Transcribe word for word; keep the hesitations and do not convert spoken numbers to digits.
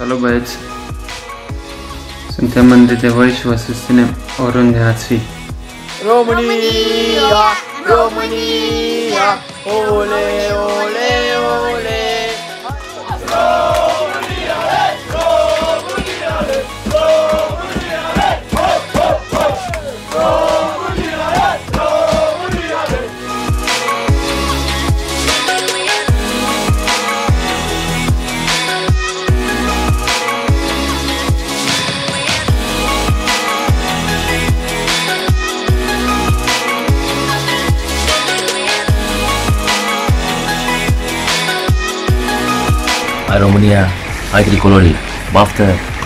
Salut băieți! Suntem mândri de voi și vă susținem oriunde ați fi. România! România! Ole, ole, ole! România, hey! România, hey! România, hey! Hop, hop, hop! România, hey! România, hey! Hai România, hai tricolorii, baftă!